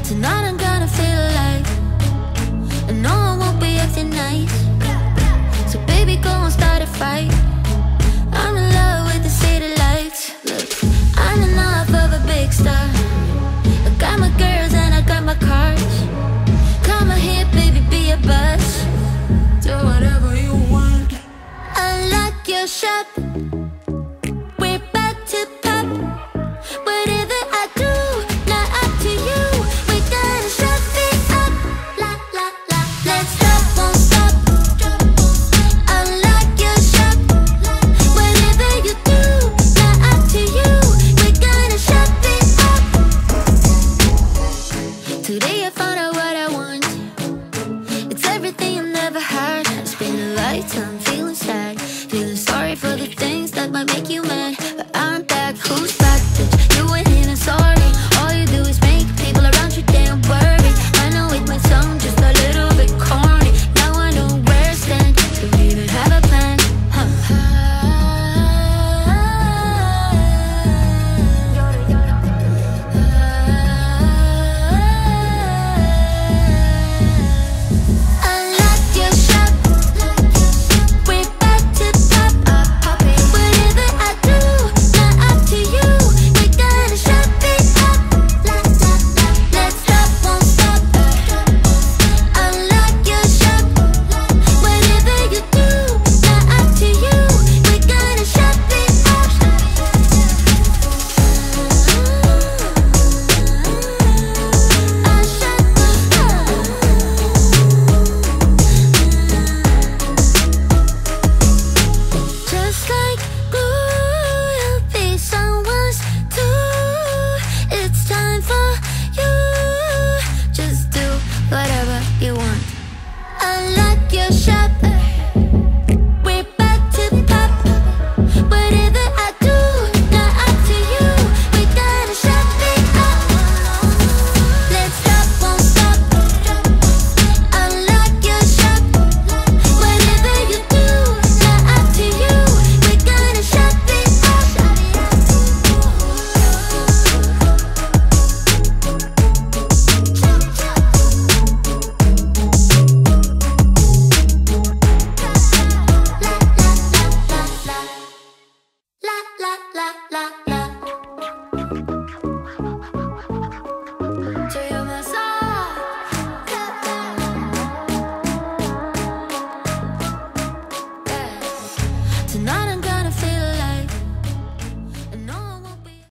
Tonight I'm gonna feel alive, and no, I won't be acting nice. So baby, go and start a fight. I'm in love with the city lights. Look, I'm enough of a big star. I got my girls and I got my cars. Come on here, baby, be a buzz. Do whatever you want. Unlock your shop.